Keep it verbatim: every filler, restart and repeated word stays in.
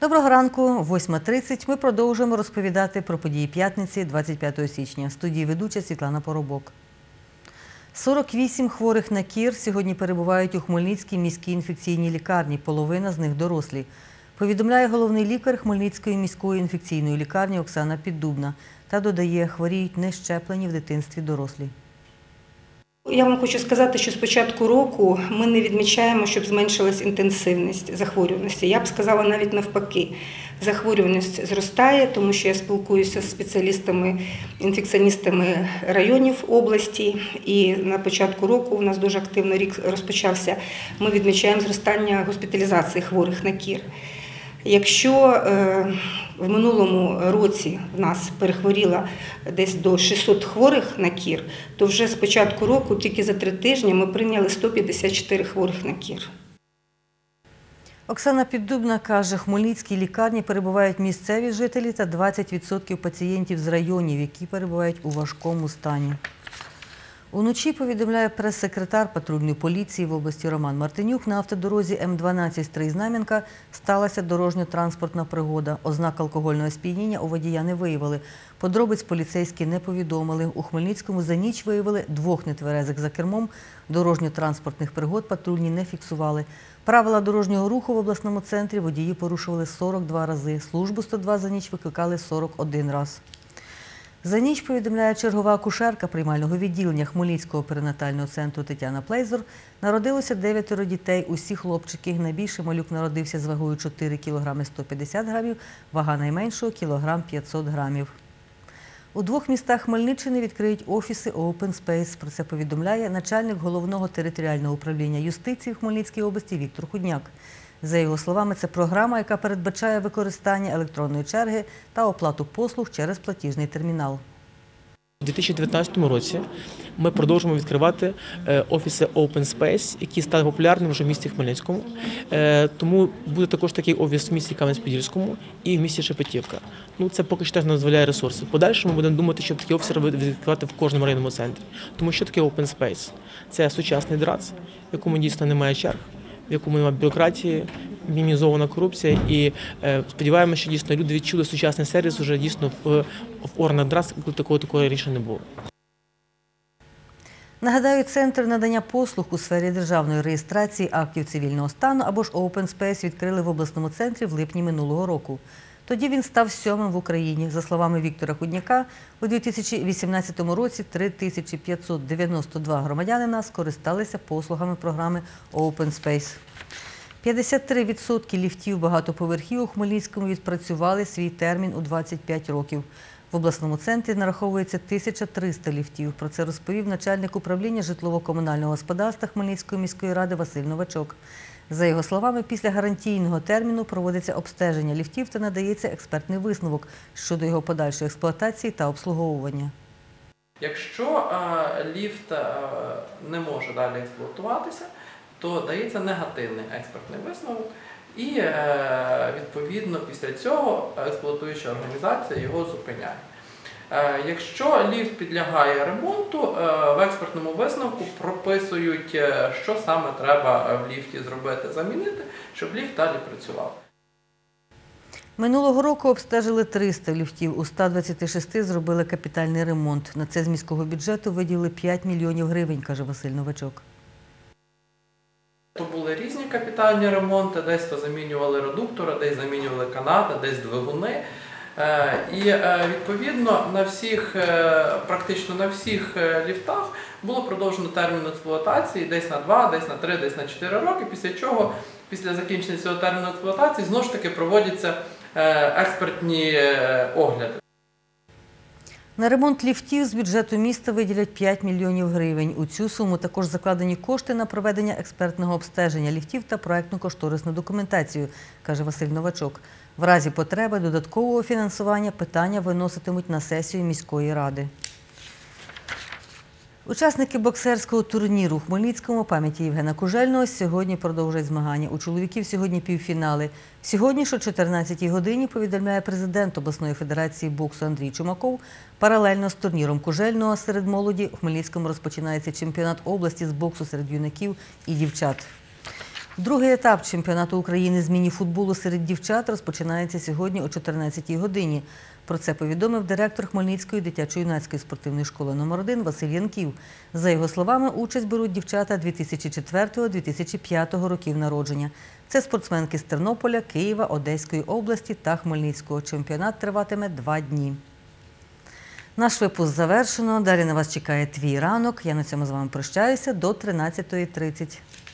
Доброго ранку, восьма тридцять. Ми продовжуємо розповідати про події п'ятниці, двадцять п'ятого січня. В студії ведуча Світлана Поробок. сорок вісім хворих на кір сьогодні перебувають у Хмельницькій міській інфекційній лікарні, половина з них дорослі. Повідомляє головний лікар Хмельницької міської інфекційної лікарні Оксана Піддубна та додає, хворіють нещеплені в дитинстві дорослі. Я вам хочу сказати, що з початку року ми не відмічаємо, щоб зменшилась інтенсивність захворюваності. Я б сказала навіть навпаки. Захворюваність зростає, тому що я спілкуюся з спеціалістами, інфекціоністами районів області. І на початку року у нас дуже активно рік розпочався. Ми відмічаємо зростання госпіталізації хворих на кір. Якщо в минулому році в нас перехворіло десь до шестисот хворих на кір, то вже з початку року, тільки за три тижні, ми прийняли сто п'ятдесят чотири хворих на кір. Оксана Піддубна каже, в Хмельницькій лікарні перебувають місцеві жителі та двадцять відсотків пацієнтів з районів, які перебувають у важкому стані. Уночі, повідомляє прес-секретар патрульної поліції в області Роман Мартинюк, на автодорозі М дванадцять Стрий-Знам'янка сталася дорожньо-транспортна пригода. Ознак алкогольного сп'яніння у водія не виявили. Подробиць поліцейські не повідомили. У Хмельницькому за ніч виявили двох нетверезих за кермом. Дорожньо-транспортних пригод патрульні не фіксували. Правила дорожнього руху в обласному центрі водії порушували сорок два рази. Службу сто два за ніч викликали сорок один раз. За ніч, повідомляє чергова акушерка приймального відділення Хмельницького перинатального центру Тетяна Плейзор, народилося дев'ятеро дітей, усі хлопчики. Найбільший малюк народився з вагою чотири кілограми сто п'ятдесят грамів, вага найменшого – кілограм п'ятсот грамів. У двох містах Хмельниччини відкриють офіси Open Space. Про це повідомляє начальник Головного територіального управління юстиції в Хмельницькій області Віктор Худняк. За його словами, це програма, яка передбачає використання електронної черги та оплату послуг через платіжний термінал. У дві тисячі дев'ятнадцятому році ми продовжуємо відкривати офіси Open Space, які стали популярними вже в місті Хмельницькому. Тому буде також такий офіс в місті Кам'янець-Подільському і в місті Шепетівка. Ну, це поки що теж не дозволяє ресурси. В подальшому будемо думати, щоб такі офіси відкривати в кожному районному центрі. Тому що таке Open Space? Це сучасний ДРАЦ, в якому дійсно немає черг, в якому немає бюрократії, мінімізована корупція, і е, сподіваємося, що дійсно люди відчули сучасний сервіс уже дійсно в, в органах ДРАЦ, коли такого, такого рішення не було. Нагадаю, Центр надання послуг у сфері державної реєстрації актів цивільного стану або ж Open Space відкрили в обласному центрі в липні минулого року. Тоді він став сьомим в Україні. За словами Віктора Худняка, у дві тисячі вісімнадцятому році три тисячі п'ятсот дев'яносто два громадянина скористалися послугами програми Open Space. п'ятдесят три відсотки ліфтів багатоповерхів у Хмельницькому відпрацювали свій термін у двадцять п'ять років. В обласному центрі нараховується тисяча триста ліфтів. Про це розповів начальник управління житлово-комунального господарства Хмельницької міської ради Василь Новачок. За його словами, після гарантійного терміну проводиться обстеження ліфтів та надається експертний висновок щодо його подальшої експлуатації та обслуговування. Якщо а, ліфт а, не може далі експлуатуватися, то дається негативний експертний висновок і, е, відповідно, після цього експлуатуюча організація його зупиняє. Е, якщо ліфт підлягає ремонту, е, в експертному висновку прописують, е, що саме треба в ліфті зробити, замінити, щоб ліфт далі працював. Минулого року обстежили триста ліфтів, у ста двадцяти шести зробили капітальний ремонт. На це з міського бюджету виділили п'ять мільйонів гривень, каже Василь Новачок. То були різні капітальні ремонти, десь то замінювали редуктори, десь замінювали канати, десь двигуни. І, відповідно, на всіх, практично на всіх ліфтах було продовжено термін експлуатації десь на два, десь на три, десь на чотири роки, після чого, після закінчення цього терміну експлуатації, знову ж таки проводяться експертні огляди. На ремонт ліфтів з бюджету міста виділять п'ять мільйонів гривень. У цю суму також закладені кошти на проведення експертного обстеження ліфтів та проектно-кошторисну документацію, каже Василь Новачок. В разі потреби додаткового фінансування питання виноситимуть на сесію міської ради. Учасники боксерського турніру у Хмельницькому пам'яті Євгена Кужельного сьогодні продовжують змагання. У чоловіків сьогодні півфінали. Сьогодні ж о чотирнадцятій годині, повідомляє президент обласної федерації боксу Андрій Чумаков, паралельно з турніром Кужельного серед молоді у Хмельницькому розпочинається чемпіонат області з боксу серед юнаків і дівчат. Другий етап чемпіонату України з міні-футболу серед дівчат розпочинається сьогодні о чотирнадцятій годині. Про це повідомив директор Хмельницької дитячо-юнацької спортивної школи номер один Василь Янків. За його словами, участь беруть дівчата дві тисячі четвертого - дві тисячі п'ятого років народження. Це спортсменки з Тернополя, Києва, Одеської області та Хмельницького. Чемпіонат триватиме два дні. Наш випуск завершено. Далі на вас чекає «Твій ранок». Я на цьому з вами прощаюся до тринадцятої тридцять.